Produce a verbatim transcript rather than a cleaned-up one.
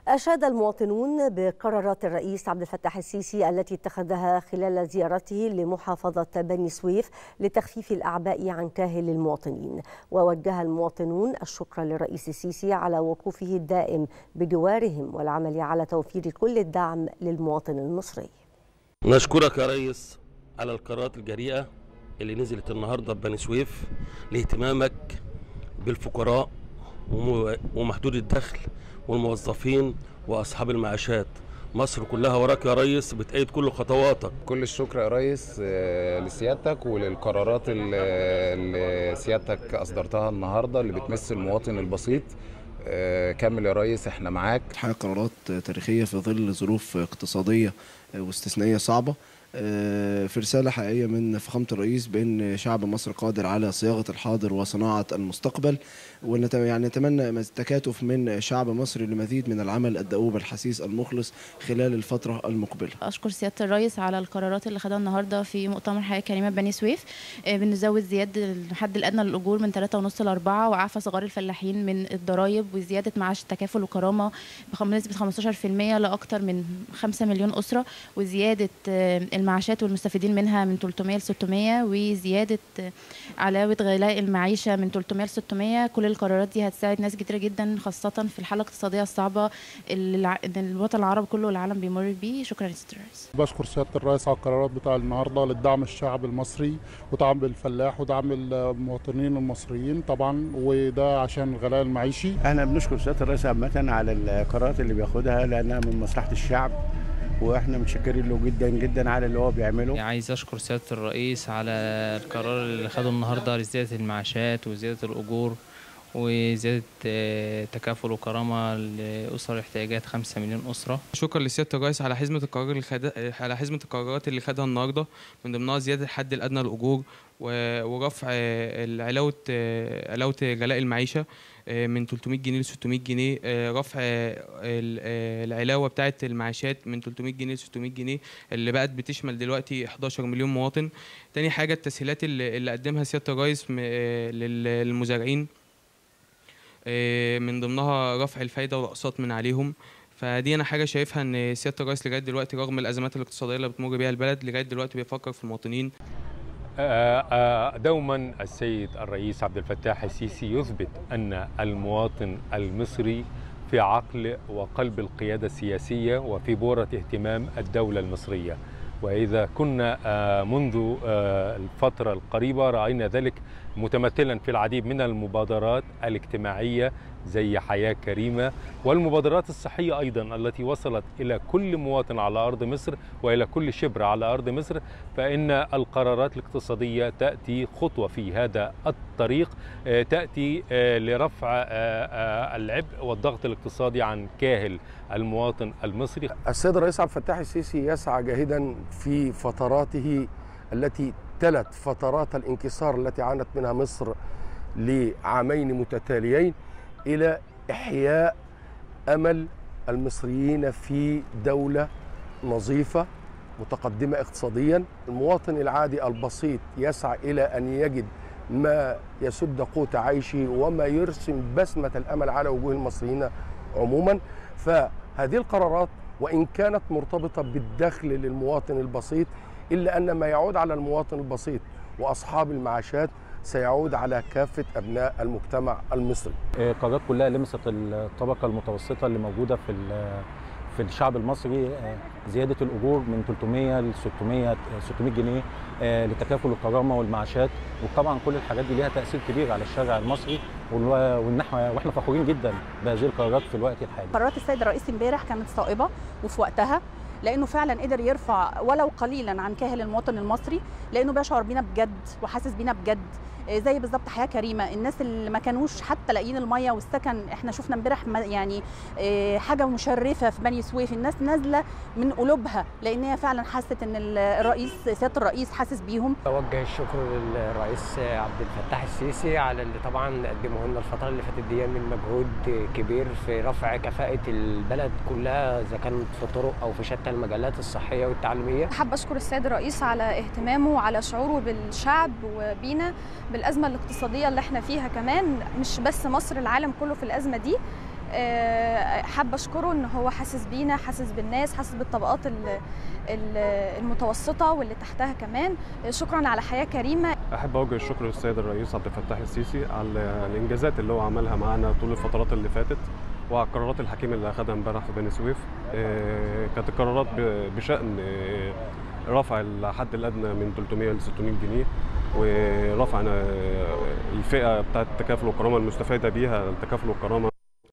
أشاد المواطنون بقرارات الرئيس عبد الفتاح السيسي التي اتخذها خلال زيارته لمحافظة بني سويف لتخفيف الأعباء عن كاهل المواطنين، ووجه المواطنون الشكر للرئيس السيسي على وقوفه الدائم بجوارهم والعمل على توفير كل الدعم للمواطن المصري. نشكرك يا ريس على القرارات الجريئة اللي نزلت النهارده ببني سويف لاهتمامك بالفقراء ومحدود الدخل والموظفين واصحاب المعاشات. مصر كلها وراك يا ريس، بتأيد كل خطواتك. كل الشكر يا ريس لسيادتك وللقرارات اللي سيادتك اصدرتها النهارده اللي بتمس المواطن البسيط. كمل يا ريس، احنا معاك. الحقيقة قرارات تاريخية في ظل ظروف اقتصادية واستثنائية صعبة، في رسالة حقيقية من فخامة الرئيس بأن شعب مصر قادر على صياغة الحاضر وصناعة المستقبل، ونتمنى التكاتف من شعب مصر لمزيد من العمل الدؤوب الحثيث المخلص خلال الفترة المقبلة. أشكر سيادة الرئيس على القرارات اللي خدها النهاردة في مؤتمر حياة كريمة بني سويف، بنزود زيادة الحد الأدنى للأجور من ثلاثة ونص لأربعة، وعفى صغار الفلاحين من الضرائب، وزيادة معاش التكافل وكرامة بنسبة خمستاشر في المية لأكثر من خمسة مليون أسرة، وزيادة المعاشات والمستفيدين منها من ثلاثمائة ل ستمائة، وزيادة علاوة غلاء المعيشة من ثلاثمائة ل ستمائة. كل القرارات دي هتساعد ناس كتيرة جدا، خاصة في الحالة الاقتصادية الصعبة اللي الوطن العربي كله والعالم بيمر بيه. شكرا لسيادة الرئيس. بشكر سيادة الرئيس على القرارات بتاع النهارده للدعم الشعب المصري ودعم الفلاح ودعم المواطنين المصريين طبعا، وده عشان الغلاء المعيشي. احنا بنشكر سيادة الرئيس عامة على القرارات اللي بياخدها لأنها من مصلحة الشعب، واحنا متشكرين له جدا جدا على اللي هو بيعمله. عايز اشكر سياده الرئيس على القرار اللي خده النهارده لزياده المعاشات وزياده الاجور وزياده تكافل وكرامه لاسر احتياجات خمسة مليون اسره. شكرا لسياده الرئيس على حزمه القرار اللي خد... على حزمه القرارات اللي خدها النهارده، من ضمنها زياده الحد الادنى للاجور ورفع علاوه علاوه غلاء المعيشه من ثلاثمائة جنيه ل ستمائة جنيه، رفع العلاوه بتاعه المعاشات من ثلاثمائة جنيه ل ستمائة جنيه اللي بقت بتشمل دلوقتي إحدى عشر مليون مواطن. تاني حاجه التسهيلات اللي قدمها سياده الرئيس للمزارعين، من ضمنها رفع الفايده والاقساط من عليهم. فدي انا حاجه شايفها ان سياده الرئيس لغايه دلوقتي رغم الازمات الاقتصاديه اللي بتمر بيها البلد لغايه دلوقتي بيفكر في المواطنين. دوما السيد الرئيس عبد الفتاح السيسي يثبت أن المواطن المصري في عقل وقلب القيادة السياسية وفي بورة اهتمام الدولة المصرية، وإذا كنا منذ الفترة القريبة رأينا ذلك متمثلا في العديد من المبادرات الاجتماعية زي حياة كريمة، والمبادرات الصحية أيضا التي وصلت إلى كل مواطن على أرض مصر وإلى كل شبر على أرض مصر. فإن القرارات الاقتصادية تأتي خطوة في هذا الطريق، تأتي لرفع العبء والضغط الاقتصادي عن كاهل المواطن المصري. السيد الرئيس عبد الفتاح السيسي يسعى جاهدا في فتراته التي تلت فترات الانكسار التي عانت منها مصر لعامين متتاليين إلى إحياء أمل المصريين في دولة نظيفة متقدمة اقتصاديا. المواطن العادي البسيط يسعى إلى أن يجد ما يسد قوت عيشه وما يرسم بسمة الأمل على وجوه المصريين عموما. فهذه القرارات وإن كانت مرتبطة بالدخل للمواطن البسيط، إلا أن ما يعود على المواطن البسيط وأصحاب المعاشات سيعود على كافة أبناء المجتمع المصري. القرارات كلها لمست الطبقة المتوسطة اللي موجودة في في الشعب المصري، زيادة الأجور من ثلاثمائة ل ستمائة جنيه للتكافل والكرامة والمعاشات، وطبعا كل الحاجات دي ليها تأثير كبير على الشارع المصري، واحنا فخورين جدا بهذه القرارات في الوقت الحالي. قرارات السيد الرئيس امبارح كانت صائبة وفي وقتها، لأنه فعلا قدر يرفع ولو قليلا عن كاهل المواطن المصري، لأنه بيشعر بينا بجد وحاسس بينا بجد. زي بالظبط حياه كريمه، الناس اللي ما كانوش حتى لاقيين الميه والسكن. احنا شفنا امبارح يعني حاجه مشرفه في بني سويف، الناس نازله من قلوبها لان هي فعلا حست ان الرئيس سياده الرئيس حاسس بيهم. اوجه الشكر للرئيس عبد الفتاح السيسي على اللي طبعا قدمه لنا الفتره اللي فاتت دي من مجهود كبير في رفع كفاءه البلد كلها، اذا كانت في طرق او في شتى المجالات الصحيه والتعليميه. حابه اشكر السيد الرئيس على اهتمامه وعلى شعوره بالشعب وبينا بالازمه الاقتصاديه اللي احنا فيها، كمان مش بس مصر، العالم كله في الازمه دي. حابه اشكره ان هو حاسس بينا، حاسس بالناس، حاسس بالطبقات المتوسطه واللي تحتها كمان. شكرا على حياه كريمه. احب اوجه الشكر للسيد الرئيس عبد الفتاح السيسي على الانجازات اللي هو عملها معانا طول الفترات اللي فاتت، وعلى القرارات الحكيمه اللي اخذها امبارح في بني سويف. كانت القرارات بشان رفع الحد الادنى من ثلاثمائة ل ستمائة جنيه، ورفع الفئه بتاعه التكافل والكرامه المستفاده بيها التكافل والكرامه